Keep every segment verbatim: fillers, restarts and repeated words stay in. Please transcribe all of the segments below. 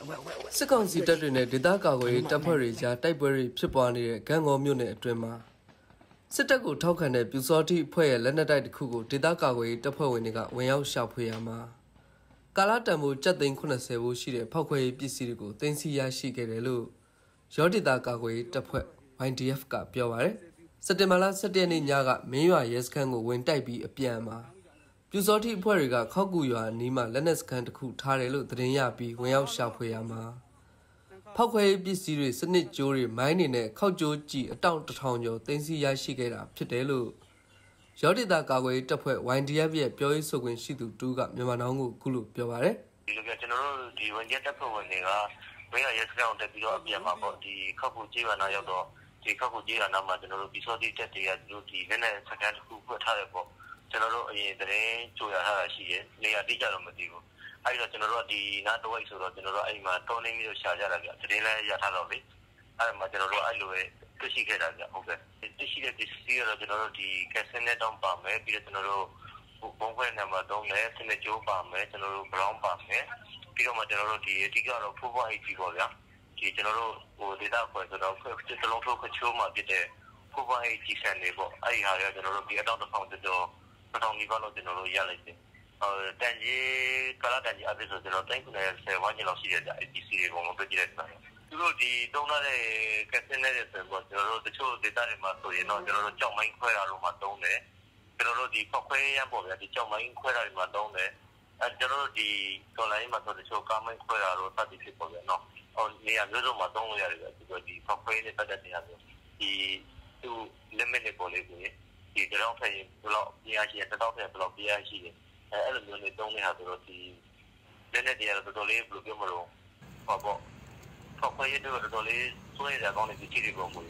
စစ်ကောင်စီတပ်တွေနဲ့ဒေသကာကွယ်ရေးတပ်ဖွဲ့တွေကြားတိုက်ပွဲတွေဖြစ်ပွားနေတဲ့ဂန်ငေါမြို့နယ်အတွင်းမှာစစ်တပ်ကိုထောက်ခံတဲ့ပြူစောတိအဖွဲ့ရဲ့လက်နက်တိုက်တစ်ခုကိုဒေသကာကွယ်ရေးတပ်ဖွဲ့ဝင်တွေကဝင်ရောက်ရှာဖွေရမှာကာလာတံမိုးကျပ်သိန်းeightyဘူးရှိတဲ့ဖောက်ခွဲရေးပစ္စည်းတွေကိုတင်စီရရှိခဲ့တယ်လို့ရောဒေသကာကွယ်ရေးတပ်ဖွဲ့ Y D F ကပြောပါတယ်စက်တင်ဘာလsevenရက်နေ့ညကမင်းရွာရဲစခန်းကိုဝင်တိုက်ပြီးအပြန်မှာပြူစောတိအဖွဲ့တွေကခောက်ကူရွာအနီးမှာလက်နက်စခန်းတစ်ခုထားတယ်လို့သတင်းရပြီးဝင်ရောက်ရှာဖွေရမှာဖောက်ခွဲရေးပစ္စည်းတွေစနစ်ကြိုးတွေမိုင်းတွေနဲ့ခောက်ကြိုးကြည်အတောင့်တစ်ထောင်ကျော်တင်စီရရှိခဲ့တာဖြစ်တယ်လို့ရောဒေသကာကွယ်ရေးတပ်ဖွဲ့ Y D F ရဲ့ပြောရေးဆိုခွင့်ရှိသူတူကမြန်မာနောင်ကိုခုလိုပြောပါတယ်ဒီလိုကကျွန်တော်တို့ဒီဝန်ကြီးတပ်ဖွဲ့ဝင်တွေကမင်းရွာရဲစခန်းကိုတက်ပြီးတော့အပြန်မှာပေါ့ဒီခောက်ကူကြေးရွာနာရောက်တော့ဒီခောက်ကူကြေးရွာနာမှာကျွန်တော်တို့ပြူစောတိတက်တွေကသူတို့ဒီလက်နက်စခန်းတစ်ခုဖွင့်ထားတယ်ပေါ့ကျွန်တော်တို့အရင်သတင်းကြိုရထားတာရှိတယ်နေရာတိကျတော့မသိဘူးအဲ့တော့ကျွန်တော်တို့ဒီနားတဝိုက်ဆိုတော့ကျွန်တော်တို့အဲ့မှာတောနေမျိုးရှာကြတာကြသတင်းလည်းရထားတော့လေအဲ့မှာကျွန်တော်တို့အဲ့လိုပဲသိရှိခဲ့တာကြဟုတ်ကဲ့သိရှိတဲ့ပစ္စည်းကတော့ကျွန်တော်တို့ဒီကက်ဆင်နဲ့တောင်းပါမယ်ပြီးတော့ကျွန်တော်တို့ဘုံခွဲနံပါတ်threeလဲစနစ်ကြိုးပါမယ်ကျွန်တော်တို့ brown ပါမယ်ပြီးတော့မှကျွန်တော်တို့ဒီအဓိကတော့ four point eight ပေါ့ဗျာဒီကျွန်တော်တို့ဟို data ခွဲဆိုတော့တစ်လုံးထုတ်ခချိုးမှဖြစ်တဲ့ four point eight ကြီးစံနေပေါ့အဲ့ဒီဟာကကျွန်တော်တို့ဒီအတောက်တစ်ထောင်ကျော်တစ်ထောင်နီးပါးလို့ကျွန်တော်တို့ရလိုက်တယ်ဟိုတန်ကြီးကာလာတန်ကြီးအပြည့်ဆိုကျွန်တော်တိုင်းခုနဲ့ဆယ်ဝန်းကျင်လောက်ရှိတဲ့ A P C တွေပုံလို့ပြကြည့်လိုက်တာသူတို့ဒီတုံးထားတဲ့ကက်ဆင်နဲ့ဆိုတော့ကျွန်တော်တို့တချို့ data တွေမှာဆိုရင်တော့ကျွန်တော်တို့ကြောက်မိုင်းခွဲတာလို့မှတုံးတယ်ကျွန်တော်တို့ဒီဖောက်ခွဲရမ်းပေါ့ဗျာဒီကြောက်မိုင်းခွဲတာတွေမှာတုံးတယ်အဲကျွန်တော်တို့ဒီ online မှာဆိုတချို့ကားမိုင်းခွဲတာလို့သတ်ပြီးဖြစ်ပေါ့ဗျာနော်ဟိုနေရာမျိုးစုံမှာတုံးလို့ရတယ်ဗျဒီဖောက်ခွဲနဲ့ပတ်သက်နေတာမျိုးဒီသူ limit တွေပေါ်လေးကိုဒီတောင်းဖက်ရင်ဘယ်လောက်ပြရရှိတယ်တောင်းဖက်ဘယ်လောက်ပြရရှိတယ်အဲအဲ့လိုမျိုးနေတုံးနေတာဆိုတော့ဒီလက်နဲ့တရားတော်တော်လေးဘယ်လိုပြောမလို့ဟောပေါ့ဖောက်ခွဲရတဲ့တော်တော်လေးစိုးရိမ်ကြကောင်းတဲ့ကြီးတွေပုံကို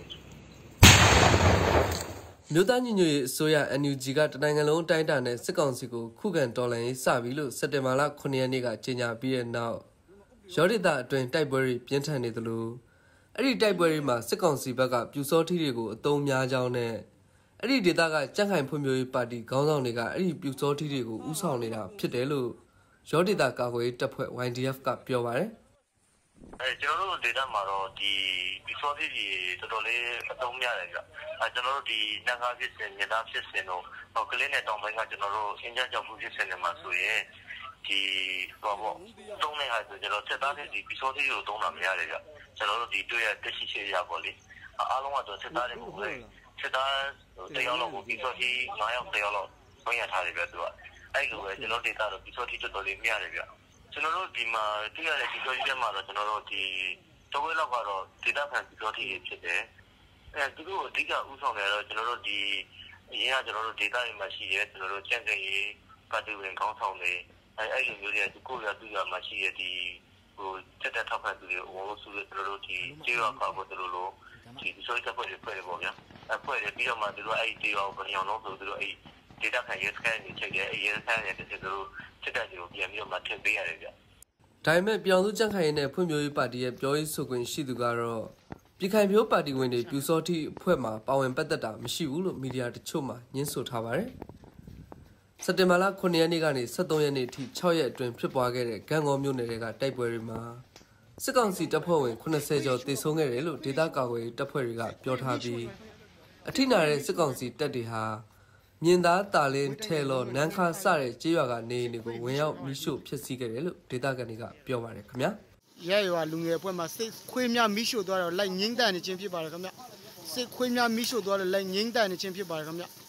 မြို့သားညီညွတ်ရေးအစိုးရ N U G ကတနိုင်ငံလုံးအတိုင်းအတာနဲ့စစ်ကောင်စီကိုခုခံတော်လှန်ရေးစပြီလို့စက်တင်ဘာလeightရက်နေ့ကကြေညာပြီးတဲ့နောက်ရောဒေသအတွင်းတိုက်ပွဲတွေပြင်းထန်နေသလိုအဲ့ဒီတိုက်ပွဲတွေမှာစစ်ကောင်စီဘက်ကပြူစောထီတွေကိုအုံများကြောင်းနဲ့အဲ့ဒီဒေသကကြန့်ခိုင်ဖွံ့ဖြိုးရေးပါတီခေါင်းဆောင်တွေကအဲ့ဒီပြူစောထီတွေကိုဥဆောင်နေတာဖြစ်တယ်လို့ရောဒေသကာကွယ်ရေးတပ်ဖွဲ့ Y D F ကပြောပါတယ်အဲကျွန်တော်တို့ဒေတာမှာတော့ဒီပြူစောထီတွေတော်တော်လေးအုံများတယ်ကြအဲကျွန်တော်တို့ဒီနဂါဖြစ်စင်ညတာဖြစ်စင်တော့ဟိုကလေးနဲ့တောင်ပိုင်းကကျွန်တော်တို့အင်ဂျင်ကြောက်မှုဖြစ်စင်နေမှာဆိုရင်ဒီဘောဘောတုံးနေဟာဆိုကျွန်တော်စစ်သားတွေဒီပြူစောထီတွေကိုတုံးတာမရတယ်ကြကျွန်တော်တို့ဒီတွေ့ရတက်ရှိရှိရပါလိအားလုံးကတော့စစ်သားတွေကိုပဲစစ်သားတရားလုံးကိုပြူစောထီnineယောက်တရားလုံးဆွဲရထားတယ်ပြသူကအဲ့လိုပဲကျွန်တော်ဒေတာတော့ပြူစောထီတော်တော်လေးမြရတယ်ဗျကျွန်တော်တို့ဒီမှာတွေ့ရတဲ့ပြူစောထီတွေမှာတော့ကျွန်တော်တို့ဒီတဝဲလောက်ကတော့ဒေတာခံပြူစောထီဖြစ်တယ်အဲသူတို့အဓိကဥဆောင်တယ်တော့ကျွန်တော်တို့ဒီအရင်ကကျွန်တော်တို့ဒေတာတွေမှာရှိရဲကျွန်တော်တို့ကြံ့ကြံ့ရေးပါတီဝင်ခေါင်းဆောင်တွေအဲအဲ့လိုမျိုးတွေကိုရသူရမှာရှိရဒီဟိုတက်တက်ထောက်ခံသူတွေဟိုဆိုလို့ကျွန်တော်တို့ဒီကျေးရွာကောက်ဖို့တို့လို့ဒီဆိုတဲ့ဖွဲ့တွေဖွဲ့တယ်ပေါ့ဗျာအဖွဲ့တွေပြီးတော့မှသူတို့အဲ့ဒီကျေးရွာကိုဘယ်အောင်လို့ဆိုသူတို့အဲ့ဒေတာခံရေးစခန်းတွေချိန်တယ်အရင်စခန်းတွေတည်းသူတို့စစ်တပ်တွေကိုပြန်ပြီးတော့မှထည့်ပေးရတယ်ဗျဒါပေမဲ့ပြောင်းစုကြန့်ခိုင်ရေးနဲ့ဖွံ့ဖြိုးရေးပါတီရဲ့ပြောရေးဆိုခွင့်ရှိသူကတော့ပြည်ခိုင်ဖြိုးပါတီဝင်တွေပြူစောတိအဖွဲ့မှာပါဝင်ပတ်သက်တာမရှိဘူးလို့မီဒီယာတချို့မှညှင်းဆိုထားပါတယ်စက်တင်ဘာလeightရက်နေ့ကနေsevenရက်နေ့ထိsixရက်အတွင်းဖြစ်ပွားခဲ့တဲ့ဂန်ငေါမြို့နယ်တွေကတိုက်ပွဲတွေမှာစစ်ကောင်စီတပ်ဖွဲ့ဝင်ninetyကျော်သေဆုံးခဲ့တယ်လို့ဒေသကာကွယ်ရေးတပ်ဖွဲ့တွေကပြောထားပြီးအထိနာတဲ့စစ်ကောင်စီတပ်တွေဟာမြင်းသားတာလင်းထဲလောနန်းခါစတဲ့ကြေးရွာကနေအိမ်တွေကိုဝင်ရောက်မိရှို့ဖျက်ဆီးခဲ့တယ်လို့ဒေသခံတွေကပြောပါတယ်ခင်ဗျာရဲရွာလူငယ်အဖွဲ့မှာစစ်ခွေးများမိရှို့သွားတော့လိုက်ငိမ့်တန်နေခြင်းဖြစ်ပါတယ်ခင်ဗျစစ်ခွေးများမိရှို့သွားတော့လိုက်ငိမ့်တန်နေခြင်းဖြစ်ပါတယ်ခင်ဗျ